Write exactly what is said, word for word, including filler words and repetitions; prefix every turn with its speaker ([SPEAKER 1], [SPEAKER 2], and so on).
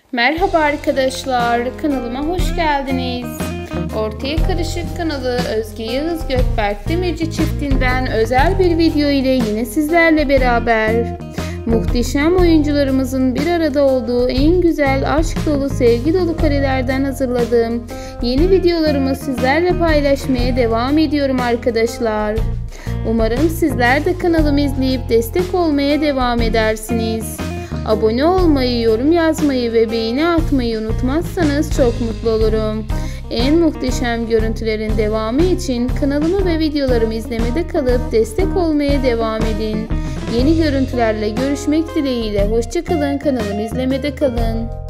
[SPEAKER 1] Merhaba arkadaşlar, kanalıma hoş geldiniz. Ortaya Karışık kanalı Özge Yağız Gökberk Demirci çiftinden özel bir video ile yine sizlerle beraber. Muhteşem oyuncularımızın bir arada olduğu en güzel aşk dolu, sevgi dolu karelerden hazırladığım yeni videolarımı sizlerle paylaşmaya devam ediyorum arkadaşlar. Umarım sizler de kanalımı izleyip destek olmaya devam edersiniz. Abone olmayı, yorum yazmayı ve beğeni atmayı unutmazsanız çok mutlu olurum. En muhteşem görüntülerin devamı için kanalımı ve videolarımı izlemede kalıp destek olmaya devam edin. Yeni görüntülerle görüşmek dileğiyle. Hoşça kalın, kanalımı izlemede kalın.